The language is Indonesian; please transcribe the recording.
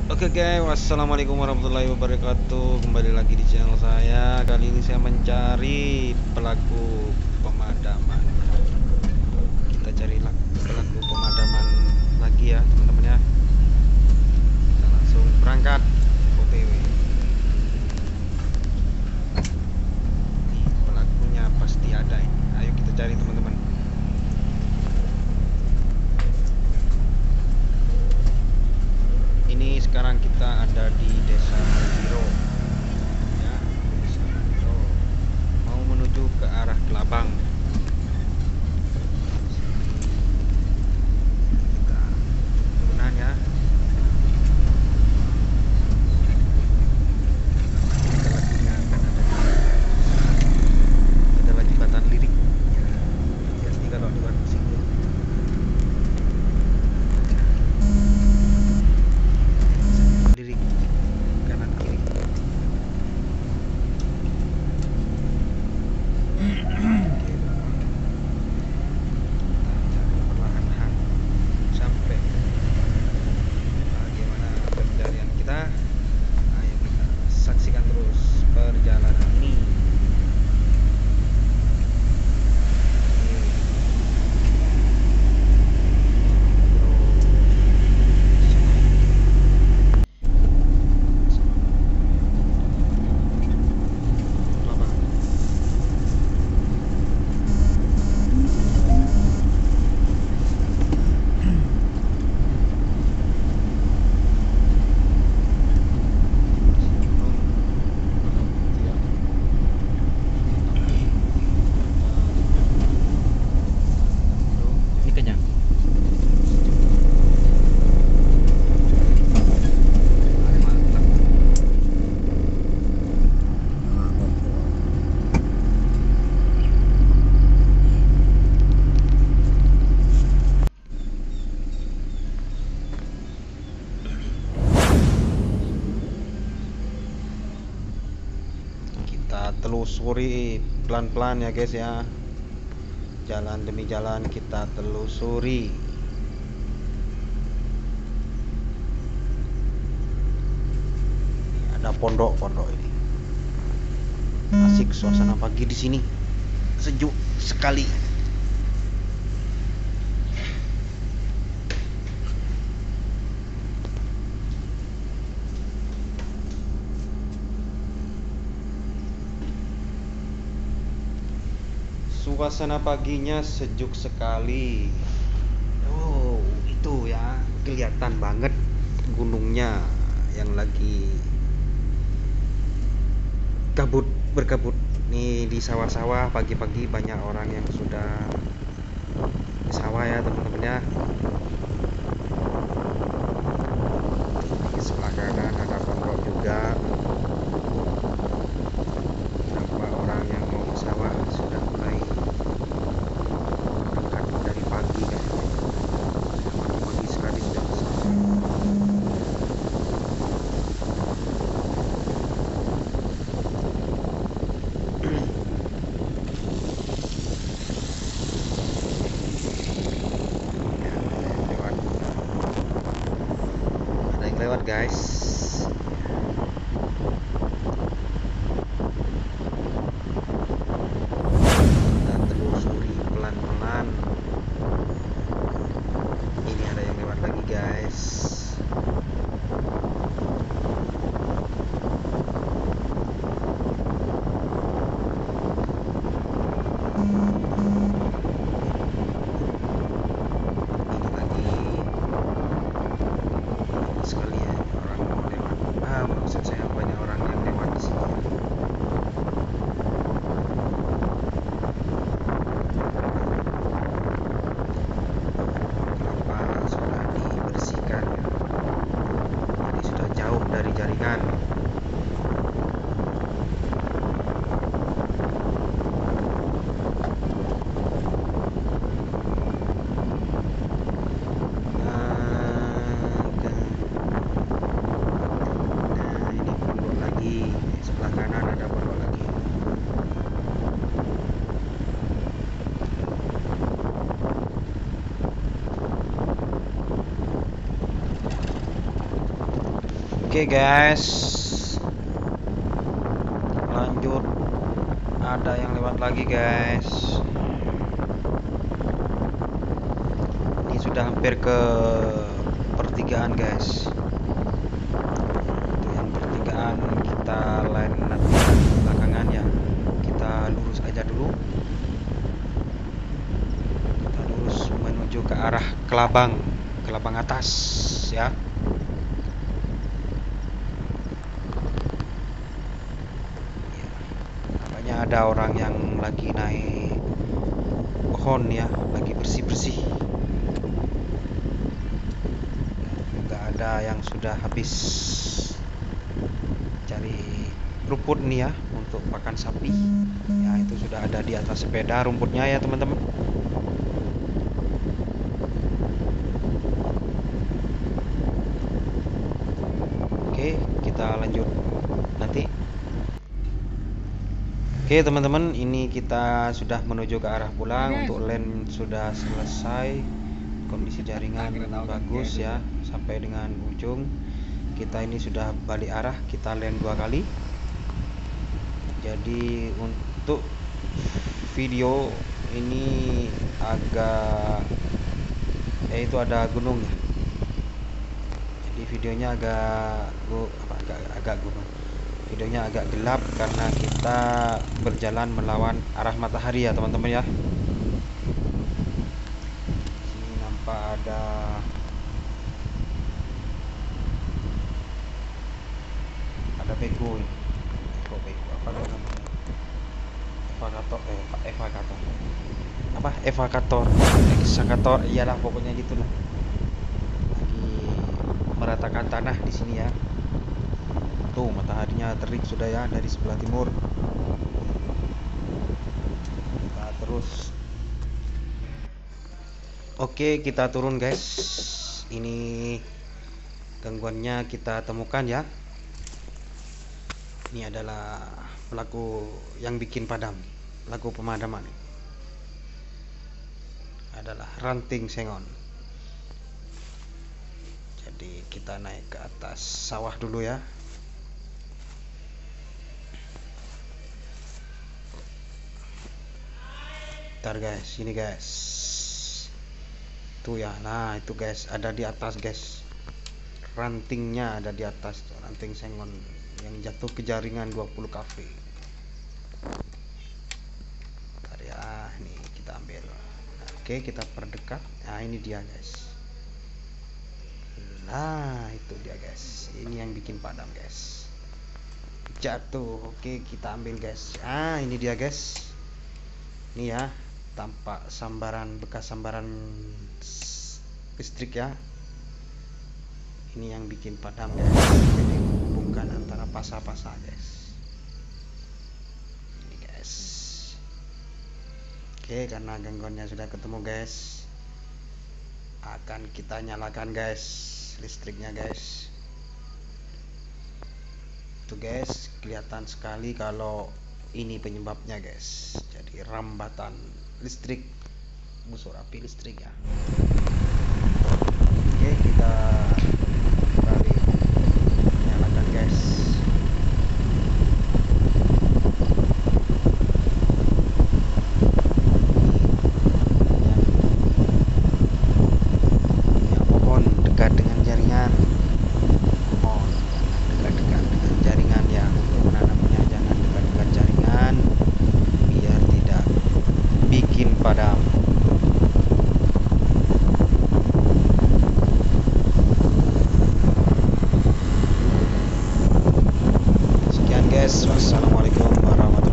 Oke guys, wassalamualaikum warahmatullahi wabarakatuh. Kembali lagi di channel saya. Kali ini saya mencari pelaku pemadaman. Kita cari pelaku pemadaman lagi ya teman-teman ya. Kita langsung berangkat OTW. Nih, pelakunya pasti ada ini. Ayo kita cari teman-teman. Ini sekarang kita ada di Desa Biro ya, Desa Biro. Mau menuju ke arah Kelabang. Kita turunan ya. Kita lagunya akan ada lagi batan lirik ya. Hati-hati kalau lewat sini. Lirik kanan kiri. Oke, cari perlahan-lahan sampai. Bagaimana pencarian kita? Ayo kita saksikan terus perjalanan ini. Ini kenyang. Mantap. Kita telusuri pelan-pelan ya guys ya. Jalan demi jalan kita telusuri. Ada pondok-pondok ini. Asik suasana pagi di sini. Sejuk sekali. Suasana paginya sejuk sekali. Oh, itu ya, kelihatan banget gunungnya yang lagi berkabut. Nih di sawah-sawah pagi-pagi banyak orang yang sudah di sawah ya teman-teman ya. Di sebelah kanan ada pondok juga. Beberapa orang yang mau ke sawah sudah mulai berangkat dari pagi kan. Pagi-pagi sekali sudah ke sawah. Ada yang lewat guys. Kita telusuri pelan-pelan. Ini ada yang lewat lagi guys. Ini lagi sekali ya orang mau lewat. Maksud saya banyak orang yang lewat di sini. Kelapa sudah dibersihkan ya. Jadi sudah jauh dari jaringan. Nah, ini pondok lagi. Sebelah kanan ada pondok lagi. Oke guys, lanjut, ada yang lewat lagi guys. Ini sudah hampir ke pertigaan guys. Untuk yang pertigaan kita lain nanti belakangan ya. Kita lurus aja dulu. Kita lurus menuju ke arah Kelabang atas ya. Nampaknya ada orang yang lagi naik pohon ya, lagi bersih-bersih. Nggak ada yang sudah habis cari rumput nih ya untuk pakan sapi. Ya, itu sudah ada di atas sepeda rumputnya ya teman-teman. Oke, kita lanjut nanti. Oke teman-teman, ini kita sudah menuju ke arah pulang. Untuk land sudah selesai, kondisi jaringan bagus ya sampai dengan ujung. Kita ini sudah balik arah, kita land 2 kali. Jadi untuk video ini agak itu ada gunung ya. Jadi videonya agak gunung. Videonya agak gelap karena kita berjalan melawan arah matahari ya teman-teman ya. Sini nampak ada beko ini. Beko apa namanya? Eksavator iyalah pokoknya gitulah. Lagi meratakan tanah di sini ya. Tuh mataharinya terik sudah ya dari sebelah timur. Kita terus. Oke, kita turun guys. Ini gangguannya kita temukan ya. Ini adalah pelaku yang bikin padam, pelaku pemadaman adalah ranting sengon. Jadi kita naik ke atas sawah dulu ya. Bentar guys, ini guys. Tuh ya, nah itu guys, ada di atas guys. Rantingnya ada di atas tuh, ranting sengon yang jatuh ke jaringan 20 kafe. Bentar ya, nih kita ambil. Nah, oke, kita perdekat. Nah, ini dia guys. Nah, itu dia guys. Ini yang bikin padam guys. Jatuh. Oke, kita ambil guys. Ah, ini dia guys. Ini ya, tampak bekas sambaran listrik ya. Ini yang bikin padam guys. Jadi menghubungkan antara pasar-pasar guys. Ini guys. Oke, karena gangguannya sudah ketemu guys, akan kita nyalakan guys listriknya guys. Tuh guys, kelihatan sekali kalau ini penyebabnya guys. Jadi rambatan listrik, busur api listrik ya. Oke, kita kembali nyalakan guys. Ya, mohon dekat dengan jaringan. Mohon jangan dekat-dekat dengan jaringan ya. Untuk menanamnya jangan dekat-dekat jaringan biar tidak bikin padam. Wassalamualaikum warahmatullahi wabarakatuh.